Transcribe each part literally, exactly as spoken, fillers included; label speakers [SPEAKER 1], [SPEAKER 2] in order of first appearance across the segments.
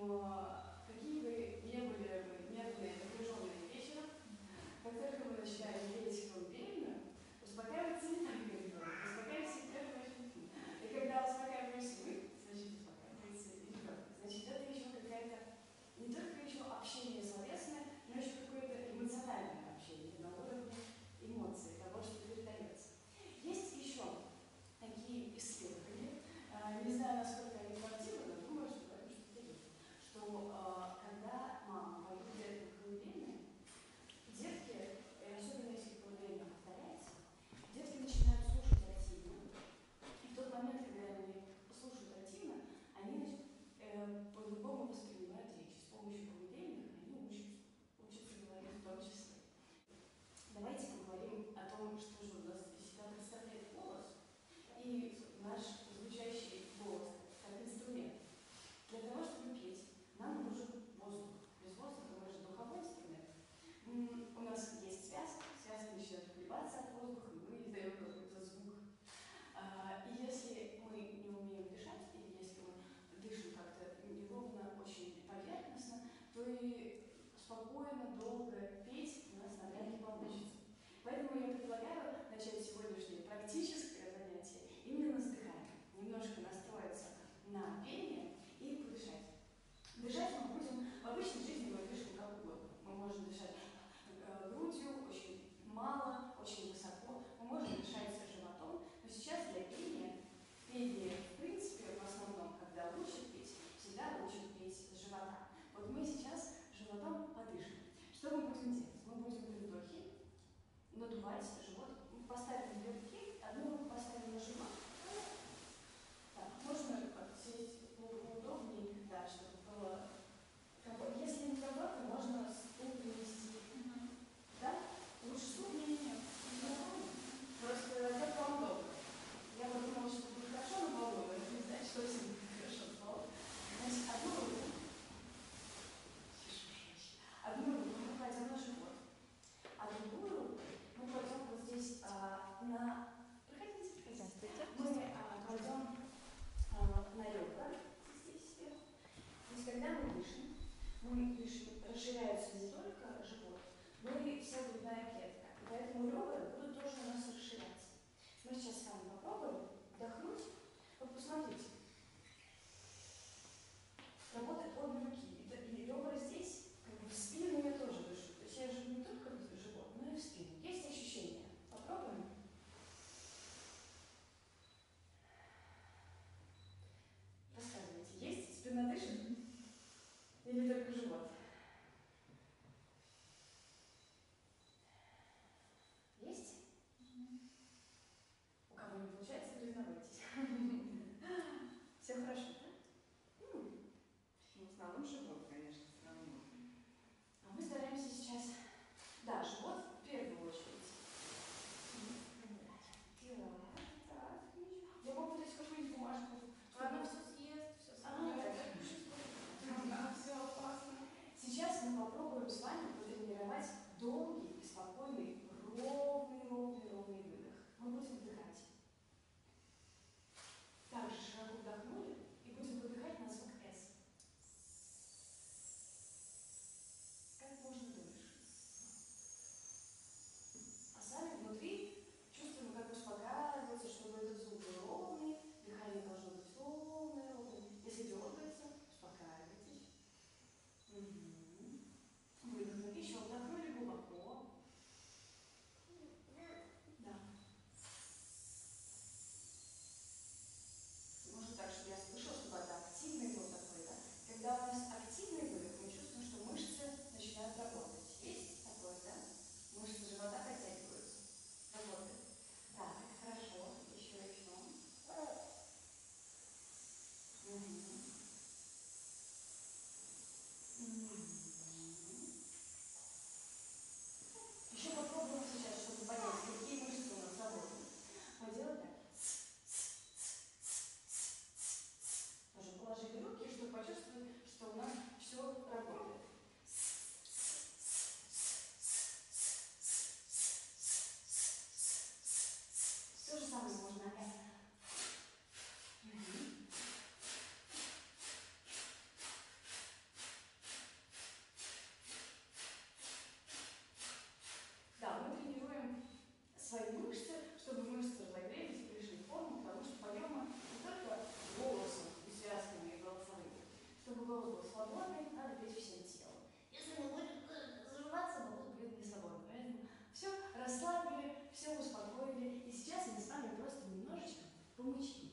[SPEAKER 1] Но какие бы ни были бы нервные, напряженные вечером, как только мы начинаем петь колыбельную, успокаивается не только ребенок, успокаивается и первый очень. И когда успокаиваемся мы, значит успокаивается и ребенок. Значит, это еще какая-то, не только еще общение словесное, но еще какое-то эмоциональное общение на уровне эмоций, того, что передается. Есть еще такие исследования, не знаю, насколько они правдивы, но думаю, что это что-то есть, что когда мама поет детям колыбельные, детки, и особенно если колыбельная повторяется, детки начинают слушать активно. И в тот момент, когда они слушают активно, они значит, э, по-другому воспринимают речь. С помощью колыбельных они учатся, учатся говорить в том числе. Давайте поговорим о том, что же у нас из себя представляет голос и наш звучащий голос как инструмент. Для того, чтобы петь, нам нужен воздух. Без воздуха мы же духовой инструмент. У нас есть связка, связка начинает колебаться от воздуха, и мы издаем какой-то звук. И если мы не умеем дышать, или если мы дышим как-то неровно, очень поверхностно, то и спокойно, долго петь у нас навряд ли получится. Поэтому я предлагаю начать сегодняшнее практическое занятие именно с дыхания. Немножко настроиться на пение и подышать. Дышать мы будем, в обычной жизни мы дышим как угодно. Мы можем дышать грудью, очень мало, очень высоко. Мы можем дышать животом. Но сейчас для пения, пение в принципе, в основном, когда учат петь, всегда учат петь с живота. Вот мы сейчас животом подышим. Что мы будем делать? Мы будем при вдохе надувать живот. Поставим две руки, одну руку поставим на живот. Так, можно сесть поудобнее, да, чтобы было комфортно. Если не комфортно, можно стул перенести. Mm-hmm. Да? Лучше стул? Нет, нет, нет. Просто как вам удобно. Я подумала, что будет хорошо на полу, но это не значит, что все будет хорошо на полу. Значит, одну руку, одну руку мы кладем на живот, а другую руку мы кладем вот здесь а, на свои мышцы, чтобы мышцы разогрелись, пришли в форму, потому что поем мы не только голосом и связками голосовыми. Чтобы голос был свободный, надо петь всем телом. Если не будет заживаться, голос будет не свободный. Поэтому все расслабили, все успокоили. И сейчас мы с вами просто немножечко помычим.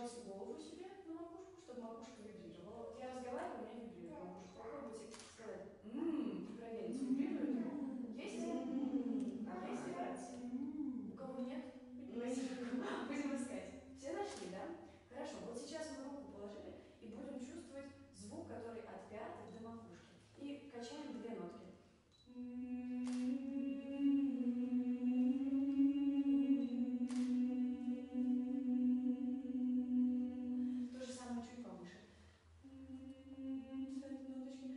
[SPEAKER 1] прижать голову себе на макушку, чтобы макушка вибрировала. Вот я разговариваю, у меня вибрирует макушка. Попробуйте сказать «ммм» и проверить, вибрирует ли. Есть? А есть вибрация? У кого нет? Поднимайте руку. Будем искать. Все нашли, да? Хорошо. Вот сейчас мы руку положили и будем чувствовать звук, который от пяток до макушки. И качаем две нотки. То же самое чуть повыше. Ставим ноточки.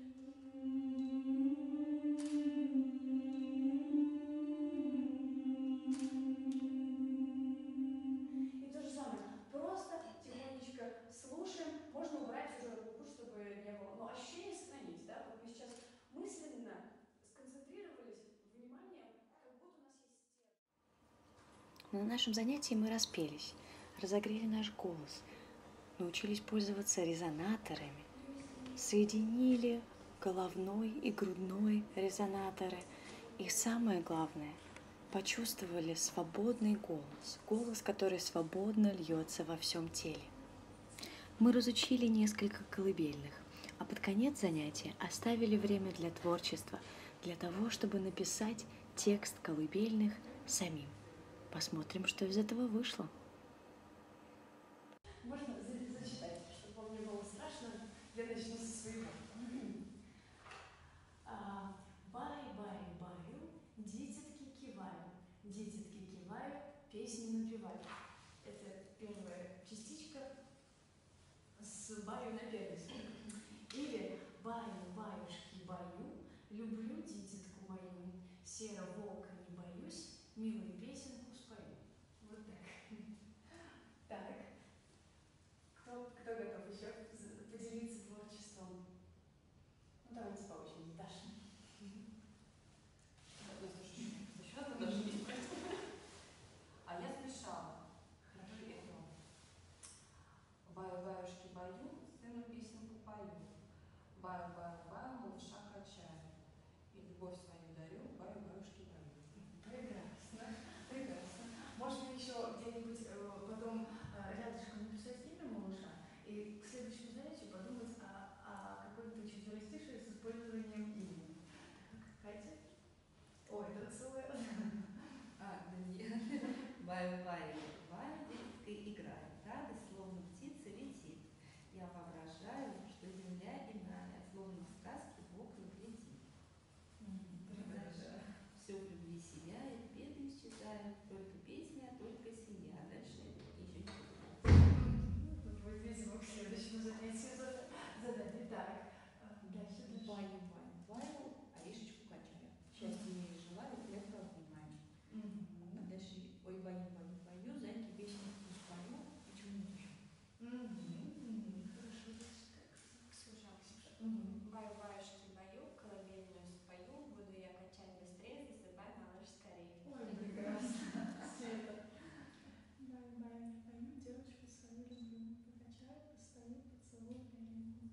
[SPEAKER 1] И то же самое. Просто тихонечко слушаем. Можно убрать уже руку, чтобы не было. Но ощущение сохранить, да? Вот мы сейчас мысленно сконцентрировались, внимание, как будто у нас есть стержень.
[SPEAKER 2] На нашем занятии мы распелись, разогрели наш голос, научились пользоваться резонаторами, соединили головной и грудной резонаторы. И самое главное, почувствовали свободный голос, голос, который свободно льется во всем теле. Мы разучили несколько колыбельных, а под конец занятия оставили время для творчества, для того, чтобы написать текст колыбельных самим. Посмотрим, что из этого вышло.
[SPEAKER 1] Можно зачитать, чтобы вам не было страшно. Я начну со своего. Бай-бай-баю, дитятки киваю, дитятки киваю, песни напеваю. Это первая частичка с баю на первый звук. Или баю-баюшки баю, люблю дитятку мою, серо-волка не боюсь, милую песенку спою. Вот так. Так. Кто, кто готов еще поделиться творчеством? Ну, давайте по очереди. Даша.
[SPEAKER 3] А я смешала. Баю-баюшки баю, сыну песенку пою. Баю-баю-баю, малыша качаю. И любовь свою дарю, баю-баюшки баю.
[SPEAKER 1] Прекрасно, прекрасно. Можно еще где-нибудь э, потом э, рядышком написать имя малыша и к следующему занятию подумать о, о какой-то четверостишее с использованием имени. Катя? Ой, это целое.
[SPEAKER 3] А, да нет. Баю-баю, баю, детской играю. Радость, словно птица, летит. Я воображаю, что земля иная, словно в сказке Бог глядит.
[SPEAKER 1] Прекрасно.
[SPEAKER 3] Все в любви сияет, беды исчезают, только песня, только семья. Дальше еще не
[SPEAKER 1] Тут будет, видимо, к следующему занятию задание. Так, дальше, дальше.
[SPEAKER 4] Баю-баю-баю, орешечку качаю. Счастья ей желаю, крепкого внимания.
[SPEAKER 1] Мгм.
[SPEAKER 4] А дальше ой, баю-баю-баю, зайки песню спою, и чего-нибудь еще.
[SPEAKER 1] Мгм. Хорошо, дальше.
[SPEAKER 5] Ксюша, Ксюша.
[SPEAKER 1] Мгм.
[SPEAKER 5] Баю-баюшки баю, колыбельную спою, буду я качать быстрее, засыпай, малыш, скорее.
[SPEAKER 1] Ой, прекрасно. Света.
[SPEAKER 6] Баю-баю, пою, девочку свою люблю. Покачаю, постою, поцелую, перейду.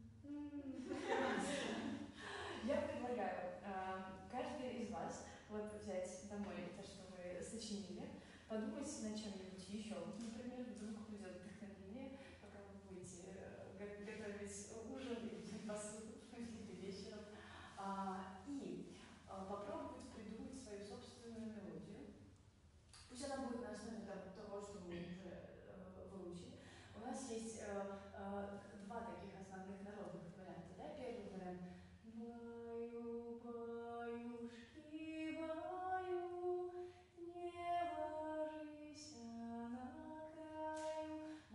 [SPEAKER 1] Я предлагаю э, каждый из вас вот взять домой то, что вы сочинили, подумать над чем-нибудь еще. Например, вдруг придет вдохновение, пока вы будете э, го- готовить ужин или посуду или вечером. А, и а, попробовать придумать свою собственную мелодию. Пусть она будет на основе того, того, что мы уже э, выучили. У нас есть э, э, два таких основных народных варианта. Да? Первый вариант. Баю, баюшки, баю, не ложися на краю,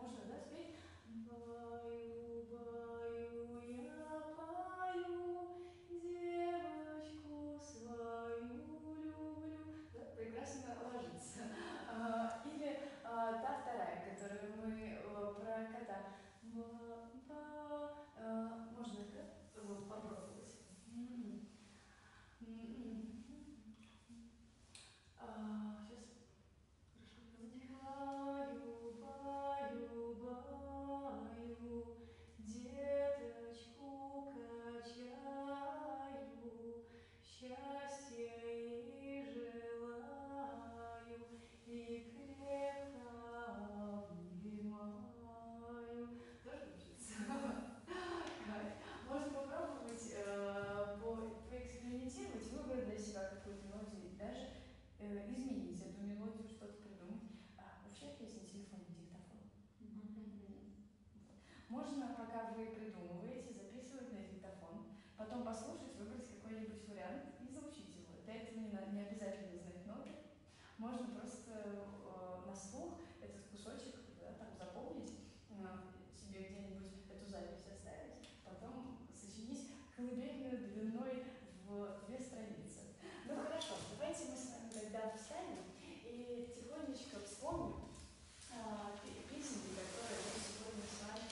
[SPEAKER 1] э, изменить эту мелодию, что-то придумать. А, у всех есть на телефоне диктофон. Можно, пока вы придумываете, записывать на диктофон, потом послушать, выбрать какой-нибудь вариант и заучить его. Для этого не, надо, не обязательно знать ноты. Можно просто э, на слух этот кусочек, да, там, запомнить, э, себе где-нибудь эту запись оставить, потом сочинить колыбельную длиной в две страницы. Ну хорошо, давайте мы с вами тогда встанем и тихонечко вспомним э, песенки, которые мы сегодня с вами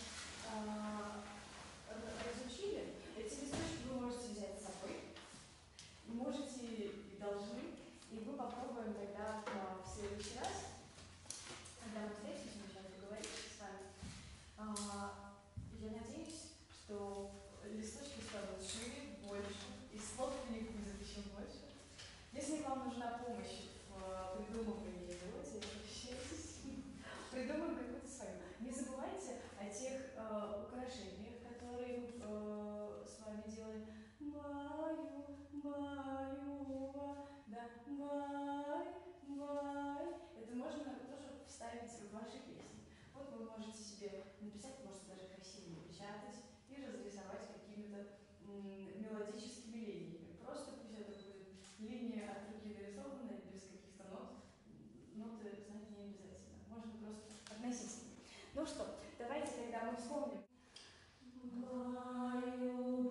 [SPEAKER 1] разучили. Эти листочки вы можете взять с собой, можете и должны, и мы попробуем тогда в следующий раз, когда мы встретимся, мы сейчас договоримся с вами. Я надеюсь, что листочки станут шире, больше, и слов в них будет еще больше. Если вам нужна помощь в придумывании мелодии, обращайтесь, придумаем какую-то свою. Не забывайте о тех э, украшениях, которые мы э, с вами делаем. Баю, баю, да, бай, бай. Это можно тоже вставить в ваши песни. Вот вы можете себе написать, можете даже красиво напечатать и разрисовать какими-то мелодическими линиями. Просто пусть это будет линия от руки нарисованная, без каких-то нот. Ноты знать не обязательно. Можно просто относительно. Ну что, давайте тогда мы вспомним. Баю,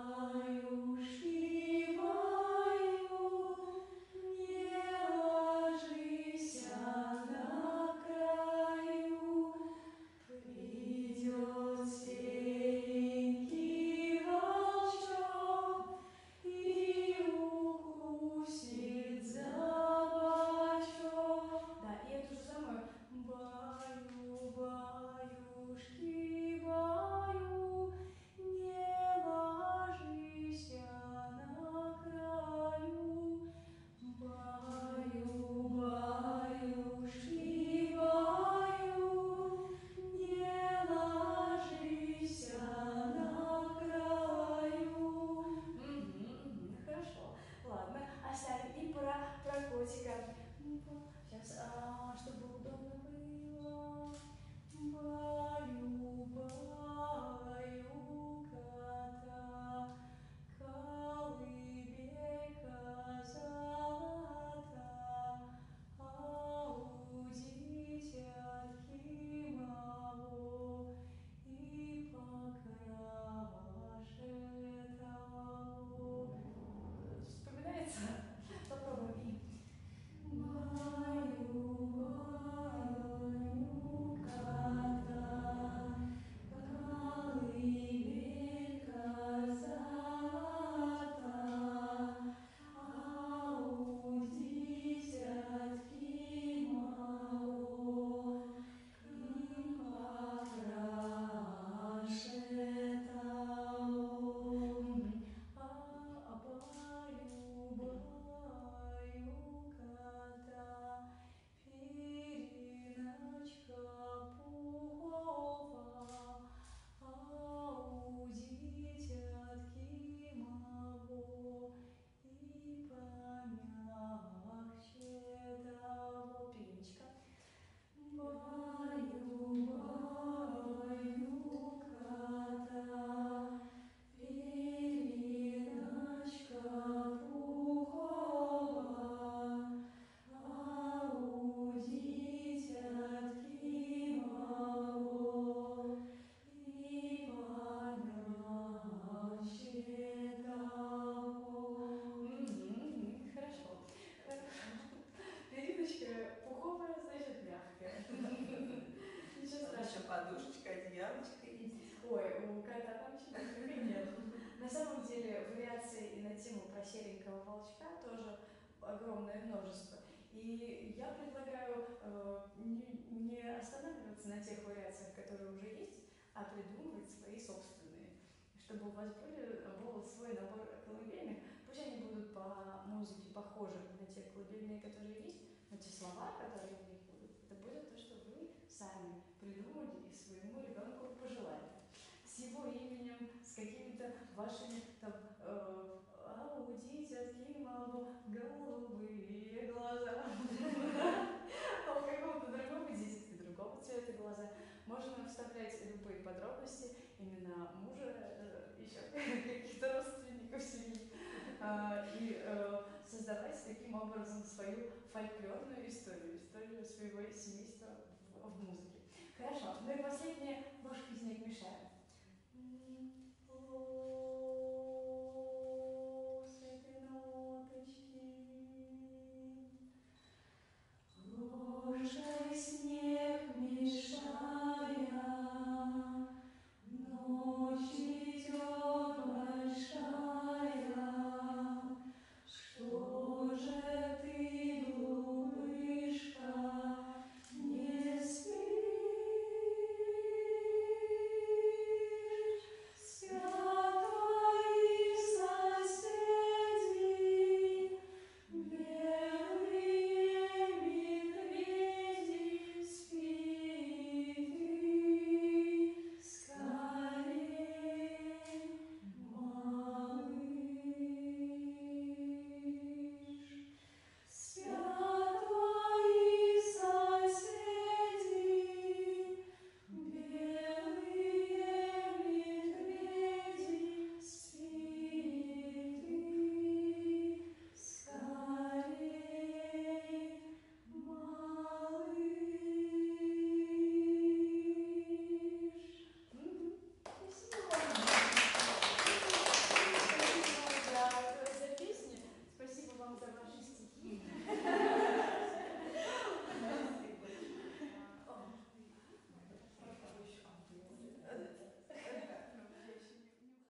[SPEAKER 1] баюшки, баю, не ложися на краю, придет серенький волчок и укусит за бочок. Да, и эту же самую баю, баюшки, баю, не ложися на краю. Баю, баюшки, баю, не ложися на краю. Угу, хорошо. Ладно, оставим и про, про котика. Сейчас, а, чтобы удобно было. Баю, баю, кота, колыбелька золота, ау, дитятки мало, и покраше того. Вспоминается? Попробуем. Баю, баю, кота, колыбелька золота, ау, дитятки мало, и покраше того. А баю, баю, кота, периночка пухова, ау, дитятки мало, и помягче того. Периночка. Баю, баю, кота, периночка пухова, ау, дитятки мало, и помягче того. М-м-м, хорошо. Периночка пуховая, значит мягкая. Ничего страшного.
[SPEAKER 3] Еще подушечка, одеялочка есть.
[SPEAKER 1] Ой, у кота там чего-то нет. На самом деле вариаций и на тему про серенького волчка тоже огромное множество. И я предлагаю э, не, не останавливаться на тех вариациях, которые уже есть, а придумывать свои собственные. Чтобы у вас были, был свой набор колыбельных, пусть они будут по музыке похожи на те колыбельные, которые есть, но те слова, которые в них будут, это будет то, что вы сами придумали и своему ребенку пожелали. С его именем, с какими-то вашими там э, ау, дитятки мало, голубые глаза. каких-то родственников семьи, а, и э, создавать таким образом свою фольклорную историю, историю своего семейства в, в музыке. Хорошо, ну и последнее, может, снег мешает.